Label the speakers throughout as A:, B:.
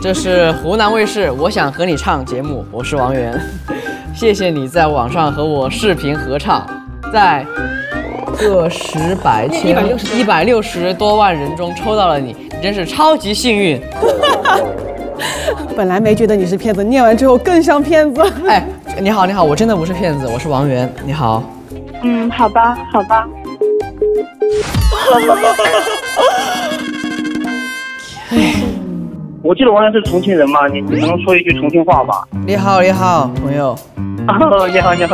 A: 这是湖南卫视《我想和你唱》节目，我是王源。谢谢你在网上和我视频合唱，在个十百千160多万人中抽到了你，你真是超级幸运。
B: 本来没觉得你是骗子，念完之后更像骗子。
A: 哎，你好，你好，我真的不是骗子，我是王源。你好。
C: 好吧，好吧。
D: 我记得王源是重庆人嘛，你能说一句重庆话吧？
A: 你好，你好，朋友。
D: 哦，你好。
C: 那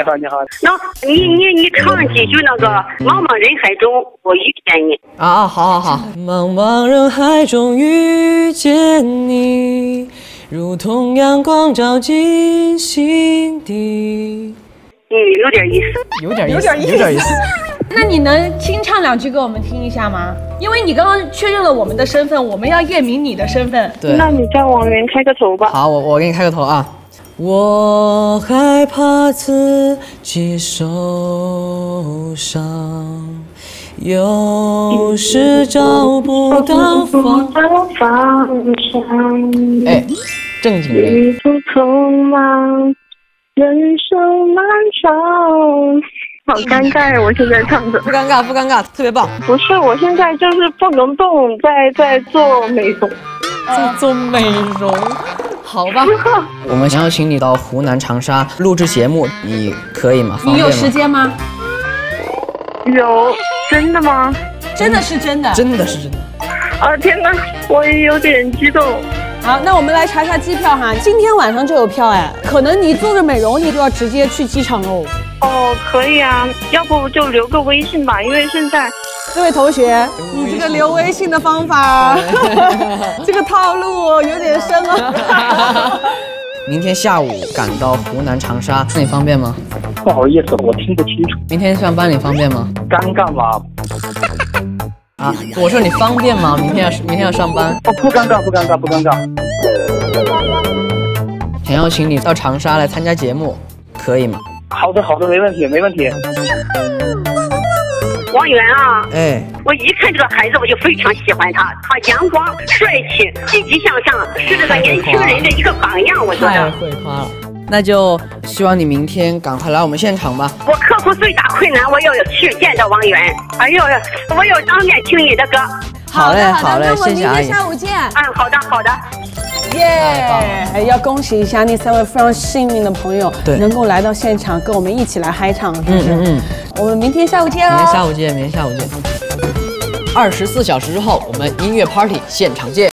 C: 你唱几句那个茫茫人海中我遇见你。
A: 好。茫茫人海中遇见你，如同阳光照进心底。
C: 有点意思。
A: 有点意思。
B: 那你能清唱2句给我们听一下吗？因为你刚刚确认了我们的身份，我们要验明你的身份。
A: 对。
C: 那你叫王源开个头吧。
A: 好，我给你开个头啊。我害怕自己受伤，有时找不到方向。哎，正经人。
C: 旅途匆忙，人生漫长。好尴尬呀！我现在唱的。
A: 不尴尬，特别棒。
C: 不是，我现在就是不能动，在做美容。
A: 在做美容。好吧，我们想要请你到湖南长沙录制节目，你可以吗？
B: 你有时间吗？
C: 有，真的吗？
B: 真的是真的。
A: 真的是真的。
C: 啊天哪，我也有点激动。
B: 好，那我们来查一下机票哈，今天晚上就有票哎，可能你做着美容，你就要直接去机场喽。
C: 哦，可以啊，要不就留个微信吧，因为现在。
B: 这位同学，你这个留微信的方法，这个套路有点深啊。
A: 明天下午赶到湖南长沙，你方便吗？
D: 不好意思，我听不清楚。
A: 明天上班你方便吗？
D: 尴尬吗？
A: 啊，我说你方便吗？明天要上班。
D: 哦，不尴尬。
A: 想要请你到长沙来参加节目，可以吗？
D: 好的，没问题。
C: 王源啊，
A: 哎，
C: 我一看这个孩子我就非常喜欢他，他阳光帅气、积极向上，是这个年轻人的一个榜样，我觉得。
A: 太会夸了。那就希望你明天赶快来我们现场吧。
C: 我克服最大困难，我要去见到王源。哎呦，我要当面听你的歌。
A: 好嘞，谢谢阿姨。
B: 明天下午见。
C: 好的。
B: 耶！要恭喜一下那3位非常幸运的朋友，能够来到现场跟我们一起来嗨唱，是不是？我们明天下午见哦。
A: 明天下午见。24小时之后，我们音乐 party 现场见。